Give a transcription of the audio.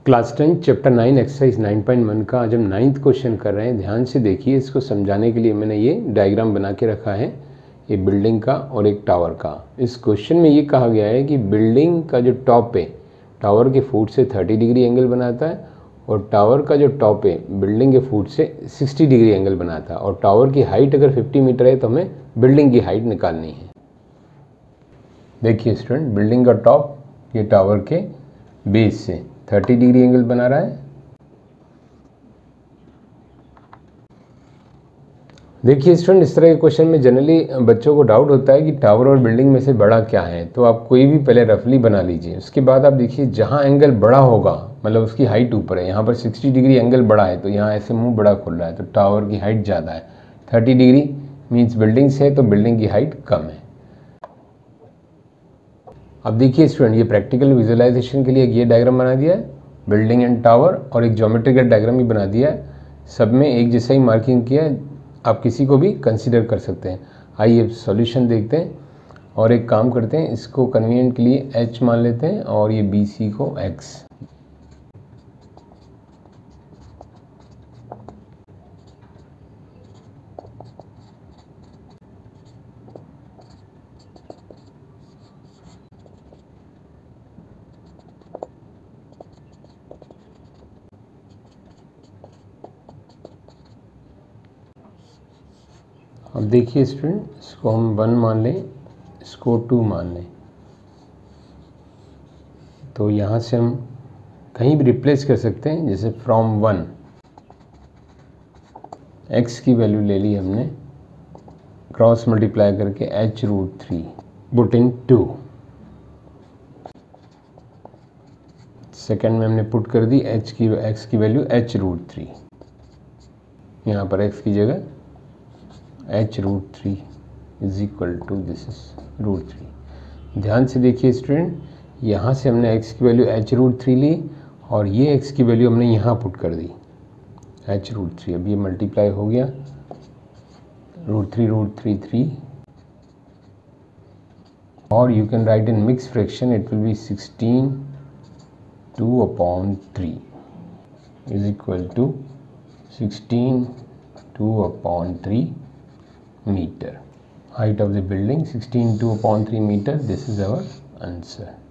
Class 10 chapter 9 exercise 9.1 का आज हम 9th क्वेश्चन कर रहे हैं। ध्यान से देखिए, इसको समझाने के लिए मैंने ये डायग्राम बना के रखा है, ये बिल्डिंग का और एक टावर का। इस क्वेश्चन में ये कहा गया है कि बिल्डिंग का जो टॉप है टावर के फुट से 30 डिग्री एंगल बनाता है और टावर का जो टॉप है बिल्डिंग के फुट से 60 डिग्री एंगल बनाता है, और टावर की हाइट अगर 50 मीटर है तो हमें बिल्डिंग की हाइट निकालनी है। देखिए स्टूडेंट, बिल्डिंग का टॉप ये टावर के बेस से 30 डिग्री एंगल बना रहा है। देखिए स्टूडेंट, इस तरह के क्वेश्चन में जनरली बच्चों को डाउट होता है कि टावर और बिल्डिंग में से बड़ा क्या है। तो आप कोई भी पहले रफली बना लीजिए, उसके बाद आप देखिए जहाँ एंगल बड़ा होगा मतलब उसकी हाइट ऊपर है। यहाँ पर 60 डिग्री एंगल बड़ा है तो यहाँ ऐसे मुंह बड़ा खुल रहा है तो टावर की हाइट ज़्यादा है। 30 डिग्री मीन्स बिल्डिंग से तो बिल्डिंग की हाइट कम है। अब देखिए स्टूडेंट, ये प्रैक्टिकल विजुअलाइजेशन के लिए ये डायग्राम बना दिया है, बिल्डिंग एंड टावर, और एक ज्योमेट्रिकल डायग्राम भी बना दिया है। सब में एक जैसा ही मार्किंग किया है, आप किसी को भी कंसीडर कर सकते हैं। आइए सॉल्यूशन देखते हैं और एक काम करते हैं, इसको कन्वीनियंट के लिए h मान लेते हैं और ये BC को x। अब देखिए स्टूडेंट, इसको हम 1 मान लें, इसको 2 मान लें, तो यहाँ से हम कहीं भी रिप्लेस कर सकते हैं। जैसे फ्रॉम 1 x की वैल्यू ले ली हमने, क्रॉस मल्टीप्लाई करके h√3 पुट इन 2। सेकेंड में हमने पुट कर दी x की वैल्यू h√3, यहाँ पर x की जगह h√3 is equal to this is √3। ध्यान से देखिए स्टूडेंट, यहाँ से हमने x की वैल्यू h√3 ली और ये x की वैल्यू हमने यहाँ पुट कर दी h√3। अब ये मल्टीप्लाई हो गया, √3 3, और you can write in mix fraction, it will be 16 2/3 is equal to 16 2/3 meter. Height of the building 16 2/3 meter. This is our answer.